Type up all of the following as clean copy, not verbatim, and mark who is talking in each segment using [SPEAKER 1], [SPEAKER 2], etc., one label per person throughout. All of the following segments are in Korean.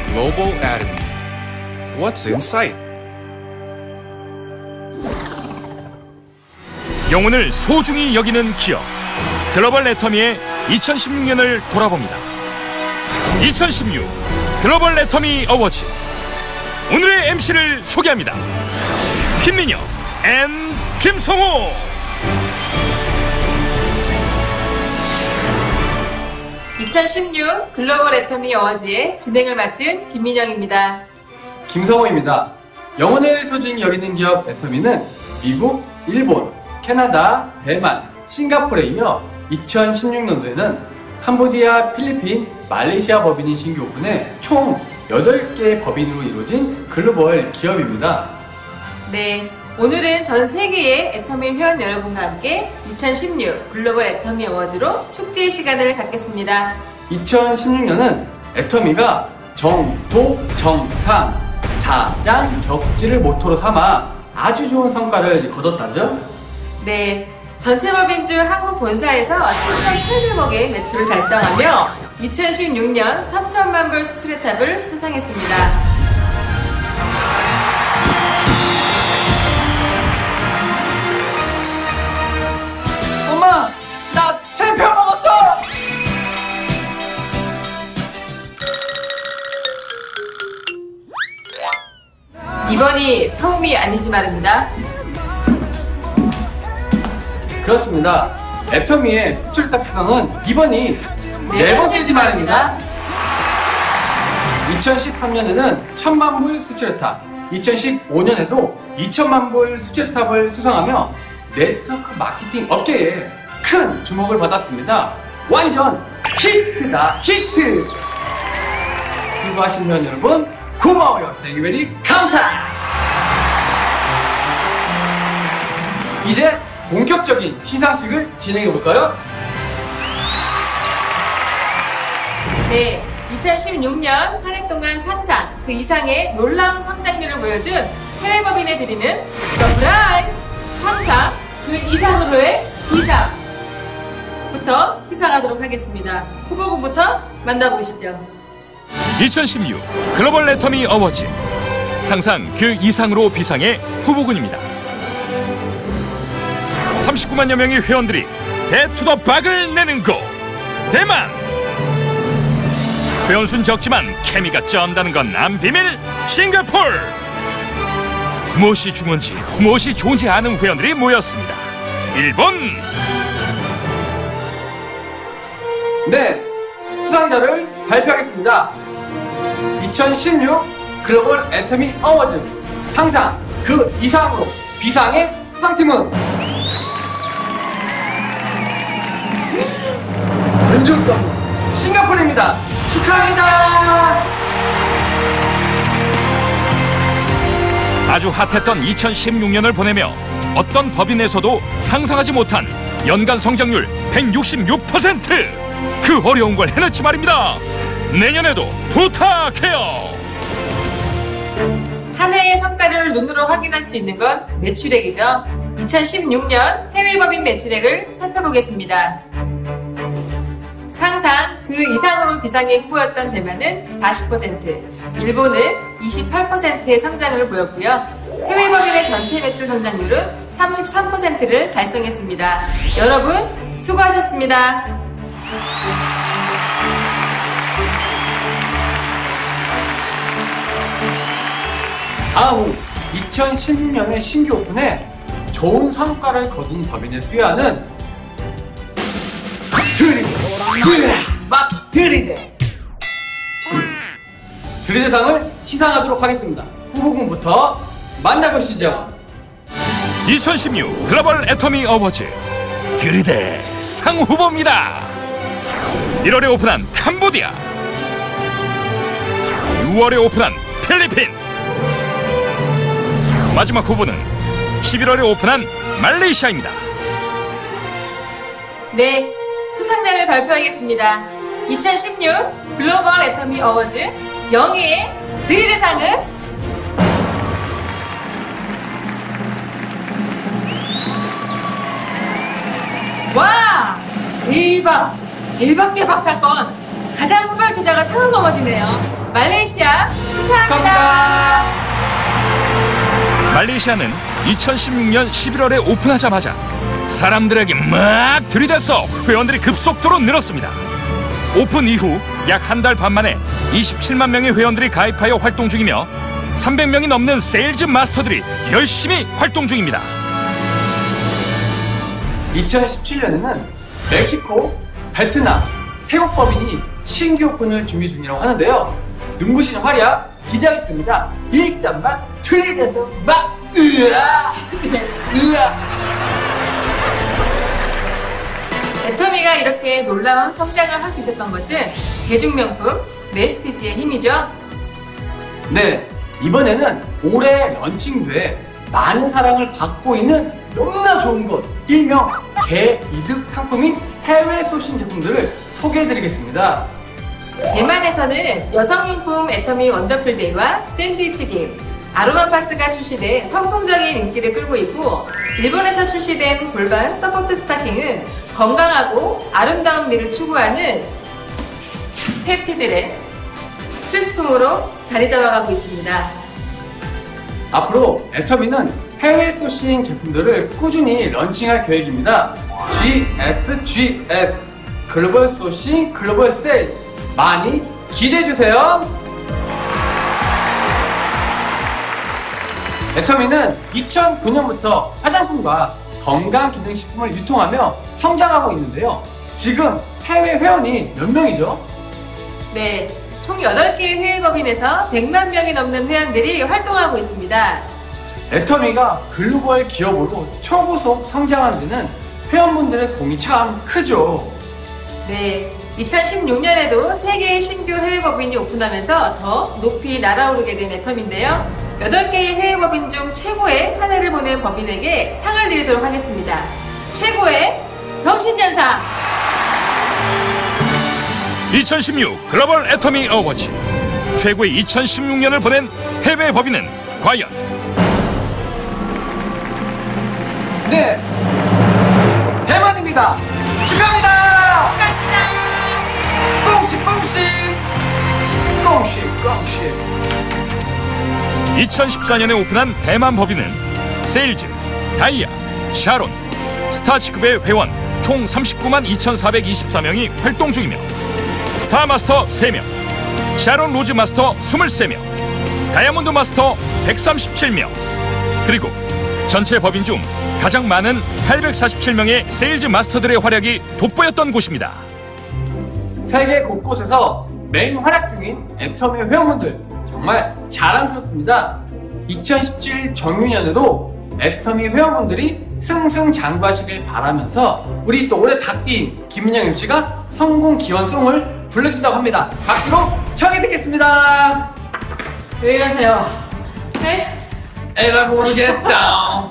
[SPEAKER 1] Global Atomy. What's in sight?
[SPEAKER 2] 영혼을 소중히 여기는 기업 글로벌 애터미의 2016년을 돌아봅니다. 2016 글로벌 애터미 어워즈. 오늘의 MC를 소개합니다. 김민영 앤 김성호.
[SPEAKER 3] (2016) 글로벌 애터미 어워즈의 진행을 맡은 김민영입니다.
[SPEAKER 4] 김성호입니다. 영혼을 소중히 여기는 기업 애터미는 미국, 일본, 캐나다, 대만, 싱가포르에 이어 2016년도에는 캄보디아, 필리핀, 말레이시아 법인이 신규 오픈해 총 8개의 법인으로 이루어진 글로벌 기업입니다.
[SPEAKER 3] 네, 오늘은 전 세계의 애터미 회원 여러분과 함께 2016 글로벌 애터미 어워즈로 축제의 시간을 갖겠습니다.
[SPEAKER 4] 2016년은 애터미가 정도, 정상, 자장, 격지를 모토로 삼아 아주 좋은 성과를 거뒀다죠?
[SPEAKER 3] 네, 전체 법인 중 한국 본사에서 7,800억의 매출을 달성하며 2016년 3천만 불 수출의 탑을 수상했습니다.
[SPEAKER 4] 엄마! 나 챔피언 먹었어!
[SPEAKER 3] 이번이 처음이 아니지 말입니다.
[SPEAKER 4] 그렇습니다. 애터미의 수출탑 수상은 이번이 네 번째지 말입니다. 2013년에는 1,000만 불 수출탑, 2015년에도 2,000만 불 수출탑을 수상하며 네트워크 마케팅 업계에 큰 주목을 받았습니다. 완전 히트다, 히트! 수고하신 분 여러분, 고마워요. 생유베리 감사! 이제 본격적인 시상식을 진행해볼까요?
[SPEAKER 3] 네, 2016년 한 해 동안 상상 그 이상의 놀라운 성장률을 보여준 해외 법인에 드리는 서프라이즈! 상상 그 이상으로의 비상부터 시상하도록 하겠습니다. 후보군부터 만나보시죠.
[SPEAKER 2] 2016 글로벌 애터미 어워즈. 상상 그 이상으로 비상의 후보군입니다. 39만여 명의 회원들이 대투더박을 내는 곳 대만. 회원수는 적지만 케미가 쩐다는 건 안 비밀 싱가포르. 무엇이 중요한지 무엇이 좋은지 아는 회원들이 모였습니다. 일본.
[SPEAKER 4] 네, 수상자를 발표하겠습니다. 2016 글로벌 애터미 어워즈 상상 그 이상으로 비상의 수상팀은 완전 싱가포르입니다. 축하합니다.
[SPEAKER 2] 아주 핫했던 2016년을 보내며 어떤 법인에서도 상상하지 못한 연간 성장률 166%. 그 어려운 걸 해냈지 말입니다. 내년에도 부탁해요.
[SPEAKER 3] 한 해의 성과를 눈으로 확인할 수 있는 건 매출액이죠. 2016년 해외 법인 매출액을 살펴보겠습니다. 상상 그 이상으로 비상의 후보였던 대만은 40%, 일본은 28%의 성장을 보였고요. 해외 법인의 전체 매출 성장률은 33%를 달성했습니다. 여러분 수고하셨습니다.
[SPEAKER 4] 다음 2016년에 신규 오픈에 좋은 성과를 거둔 법인의 수여하는 드리대상을 시상하도록 하겠습니다. 후보군부터 만나보시죠.
[SPEAKER 2] 2016 글로벌 애터미 어워즈 드리대 상 후보입니다. 1월에 오픈한 캄보디아, 6월에 오픈한 필리핀, 마지막 후보는 11월에 오픈한 말레이시아입니다.
[SPEAKER 3] 네, 수상자를 발표하겠습니다. 2016 글로벌 애터미 어워즈 영예의 드리대상은 와! 대박! 대박 사건! 가장 후발주자가 상을 넘어지네요. 말레이시아 축하합니다.
[SPEAKER 4] 감사합니다.
[SPEAKER 2] 말레이시아는 2016년 11월에 오픈하자마자 사람들에게 막 들이대서 회원들이 급속도로 늘었습니다. 오픈 이후 약 한 달 반 만에 27만 명의 회원들이 가입하여 활동 중이며 300명이 넘는 세일즈 마스터들이 열심히 활동 중입니다.
[SPEAKER 4] 2017년에는 멕시코, 베트남, 태국 법인이 신규 오픈을 준비 중이라고 하는데요. 눈부신 활약 기대하겠습니다. 일단 막 들이대서 막 으아! 으아!
[SPEAKER 3] 애터미가 이렇게 놀라운 성장을 할 수 있었던 것은 대중명품 메스티지의 힘이죠.
[SPEAKER 4] 네, 이번에는 올해 런칭돼 많은 사랑을 받고 있는 너무나 좋은 것, 일명 개이득 상품인 해외 소싱 제품들을 소개해드리겠습니다.
[SPEAKER 3] 대만에서는 여성용품 애터미 원더풀데이와 샌드위치 게임, 아로마파스가 출시돼 선풍적인 인기를 끌고 있고, 일본에서 출시된 골반 서포트 스타킹은 건강하고 아름다운 미를 추구하는 페피들의 필수품으로 자리 잡아가고 있습니다.
[SPEAKER 4] 앞으로 애터미는 해외 소싱 제품들을 꾸준히 런칭할 계획입니다. GSGS 글로벌 소싱 글로벌 세일 많이 기대해주세요. 애터미는 2009년부터 화장품과 건강기능식품을 유통하며 성장하고 있는데요. 지금 해외 회원이 몇 명이죠?
[SPEAKER 3] 네, 총 8개의 해외법인에서 100만 명이 넘는 회원들이 활동하고 있습니다.
[SPEAKER 4] 애터미가 글로벌 기업으로 초고속 성장하는 데는 회원분들의 공이 참 크죠.
[SPEAKER 3] 네, 2016년에도 3개의 신규 해외법인이 오픈하면서 더 높이 날아오르게 된 애터미인데요. 8개의 해외법인 중 최고의 한 해를 보낸 법인에게 상을 드리도록 하겠습니다. 최고의 병신년상!
[SPEAKER 2] 2016 글로벌 애터미 어워즈 최고의 2016년을 보낸 해외 법인은 과연?
[SPEAKER 4] 네, 대만입니다. 축하합니다. 꽁씩 꽁씩 꽁씩 꽁씩.
[SPEAKER 2] 2014년에 오픈한 대만 법인은 세일즈, 다이아, 샤론, 스타치급의 회원 총 39만 2,424명이 활동 중이며 스타마스터 3명, 샤론 로즈 마스터 23명, 다이아몬드 마스터 137명, 그리고 전체 법인 중 가장 많은 847명의 세일즈 마스터들의 활약이 돋보였던 곳입니다.
[SPEAKER 4] 세계 곳곳에서 메인 활약 중인 애터미 회원분들 정말 자랑스럽습니다. 2017 정유년에도 애터미 회원분들이 승승장구하시길 바라면서 우리 또 올해 닭띠인 김민영 MC가 성공 기원송을 불러준다고 합니다. 박수로 청해 듣겠습니다.
[SPEAKER 3] 왜 이러세요? 네?
[SPEAKER 4] 에라 모르겠다.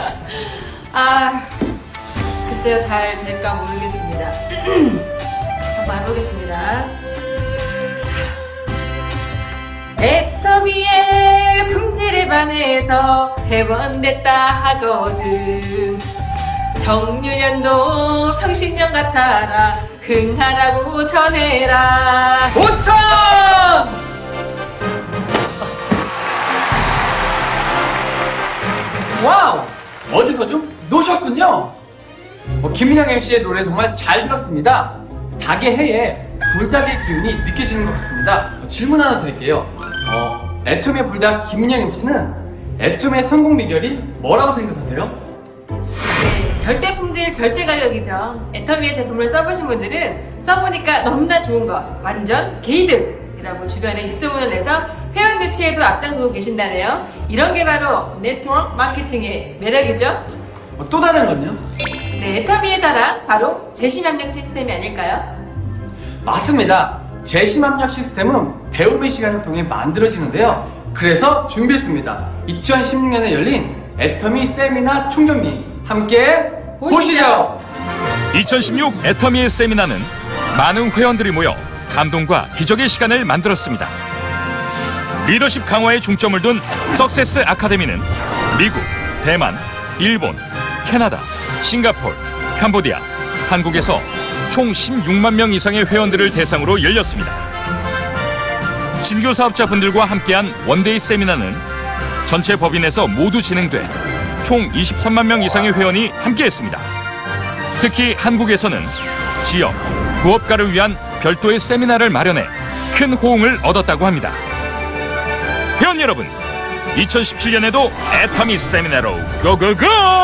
[SPEAKER 3] 글쎄요, 잘 될까 모르겠습니다. 한번 해보겠습니다. 애터미의 품질에 반해서 회원됐다 하거든. 정유년도 평신년 같아라 흥하라고 전해라.
[SPEAKER 4] 5,000! 와우! 어디서 좀 노셨군요. 김민영 MC의 노래 정말 잘 들었습니다. 닭의 해에 불닭의 기운이 느껴지는 것 같습니다. 질문 하나 드릴게요. 애터미의 불닭 김민영 MC는 애터미의 성공 비결이 뭐라고 생각하세요?
[SPEAKER 3] 네, 절대 품질, 절대 가격이죠. 애터미의 제품을 써보신 분들은 써보니까 너무나 좋은 거, 완전 개이득이라고 주변에 입소문을 내서 회원 유치에도 앞장서고 계신다네요. 이런 게 바로 네트워크 마케팅의 매력이죠.
[SPEAKER 4] 또 다른 건요?
[SPEAKER 3] 네, 애터미의 자랑, 바로 재심합력 시스템이 아닐까요?
[SPEAKER 4] 맞습니다. 재심합력 시스템은 배움의 시간을 통해 만들어지는데요. 그래서 준비했습니다. 2016년에 열린 애터미 세미나 총정리 함께 보시죠.
[SPEAKER 2] 2016 애터미의 세미나는 많은 회원들이 모여 감동과 기적의 시간을 만들었습니다. 리더십 강화에 중점을 둔 석세스 아카데미는 미국, 대만, 일본, 캐나다, 싱가포르, 캄보디아, 한국에서 총 16만 명 이상의 회원들을 대상으로 열렸습니다. 신규 사업자분들과 함께한 원데이 세미나는 전체 법인에서 모두 진행돼 총 23만 명 이상의 회원이 함께했습니다. 특히 한국에서는 지역, 부업가를 위한 별도의 세미나를 마련해 큰 호응을 얻었다고 합니다. 회원 여러분, 2017년에도 애터미 세미나로 고고고!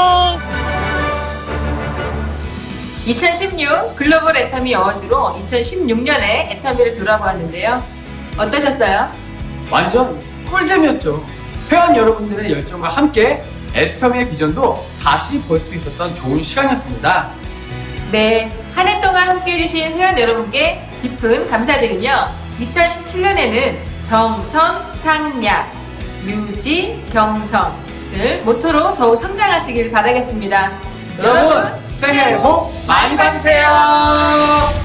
[SPEAKER 3] 2016 글로벌 애터미 어워즈로 2016년에 애터미를 돌아보았는데요. 어떠셨어요?
[SPEAKER 4] 완전 꿀잼이었죠. 회원 여러분들의 열정과 함께 애터미의 비전도 다시 볼 수 있었던 좋은 시간이었습니다.
[SPEAKER 3] 네, 한 해 동안 함께 해주신 회원 여러분께 깊은 감사드리며 2017년에는 정선, 상략, 유지, 경선을 모토로 더욱 성장하시길 바라겠습니다.
[SPEAKER 4] 여러분, 새해 복 많이 받으세요.